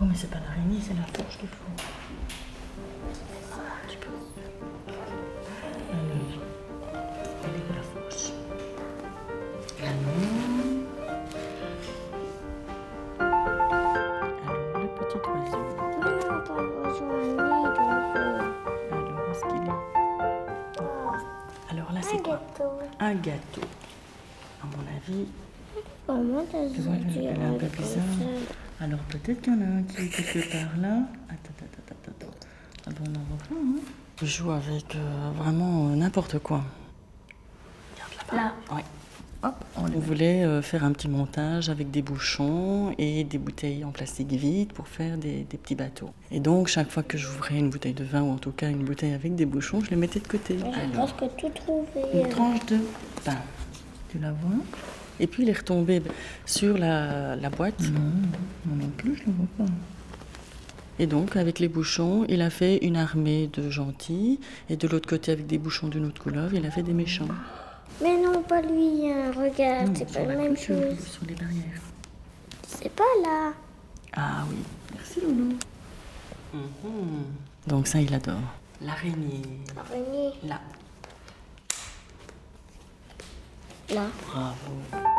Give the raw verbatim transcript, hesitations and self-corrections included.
Oh, mais c'est pas l'araignée, c'est la fourche qu'il faut. Un petit peu. Allez. Elle est où la fourche? Alors, le petit oiseau. Mais non, pas l'oiseau, un nid d'oiseau. Alors, où est-ce qu'il est? Alors là, c'est Un quoi? gâteau. Un gâteau. À mon avis, Comment t'as tu vois, elle est un peu bizarre. Alors peut-être qu'il y en a un qui est quelque part là. Attends, attends, attends, attends. Ah bon, on en voit plein, hein. Je joue avec euh, vraiment euh, n'importe quoi. Regarde là-bas. Là. Oui. Hop, on voulait euh, faire un petit montage avec des bouchons et des bouteilles en plastique vide pour faire des, des petits bateaux. Et donc, chaque fois que j'ouvrais une bouteille de vin, ou en tout cas une bouteille avec des bouchons, je les mettais de côté. J'ai Alors, presque tout trouvé. une tranche de pain. Tu la vois? Et puis il est retombé sur la, la boîte. Non, moi non plus, je ne le vois pas. Et donc, avec les bouchons, il a fait une armée de gentils. Et de l'autre côté, avec des bouchons d'une autre couleur, il a fait des méchants. Mais non, pas lui, hein. Regarde, Non, c'est sur pas la la même clôture, chose. sur les barrières. C'est pas là. Ah oui, merci Loulou. Mhm. Donc ça, il adore. L'araignée. Araignée. Là. Là. Bravo.